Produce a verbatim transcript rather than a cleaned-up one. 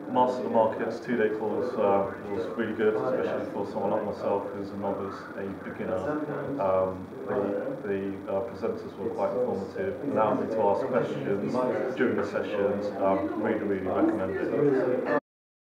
Master the Markets two-day course uh, was really good, especially for someone like myself who's a novice, a beginner. Um, the the uh, presenters were quite informative, allowed me to ask questions during the sessions. Um, really, really recommend it.